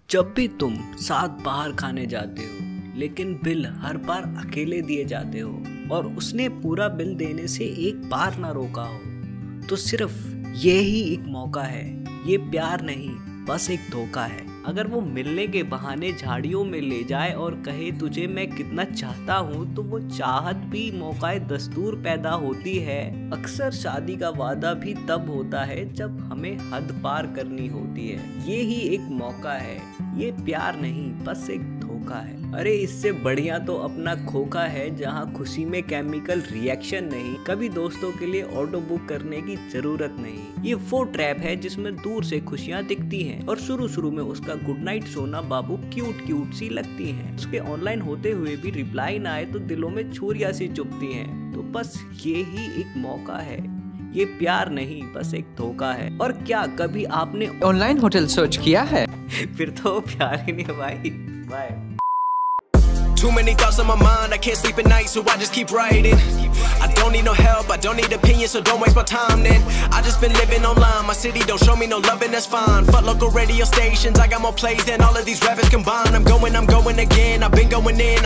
जब भी तुम साथ बाहर खाने जाते हो लेकिन बिल हर बार अकेले दिए जाते हो और उसने पूरा बिल देने से एक बार ना रोका हो, तो सिर्फ ये ही एक मौका है। ये प्यार नहीं, बस एक धोखा है। अगर वो मिलने के बहाने झाड़ियों में ले जाए और कहे तुझे मैं कितना चाहता हूँ, तो वो चाहत भी मौकाए दस्तूर पैदा होती है। अक्सर शादी का वादा भी तब होता है जब हमें हद पार करनी होती है। ये ही एक मौका है। ये प्यार नहीं, बस एक धोखा है। अरे इससे बढ़िया तो अपना खोखा है, जहाँ खुशी में केमिकल रिएक्शन नहीं, कभी दोस्तों के लिए ऑटो बुक करने की जरूरत नहीं। ये वो ट्रैप है जिसमें दूर से खुशियाँ दिखती हैं और शुरू में उसका गुड नाइट सोना बाबू क्यूट सी लगती हैं। उसके ऑनलाइन होते हुए भी रिप्लाई ना आए तो दिलों में छुरियां सी चुभती हैं। तो बस ये ही एक मौका है। ये प्यार नहीं, बस एक धोखा है। और क्या कभी आपने ऑनलाइन होटल सर्च किया है? फिर तो प्यार ही नहीं है भाई। Bye. Too many thoughts on my mind, I can't sleep at night, so I just keep writing. I don't need no help, I don't need opinions, so don't waste my time then. I just been living online, my city don't show me no love and that's fine. Fuck local radio stations, I got more plays than all of these rappers combined. I'm going again, I've been going in.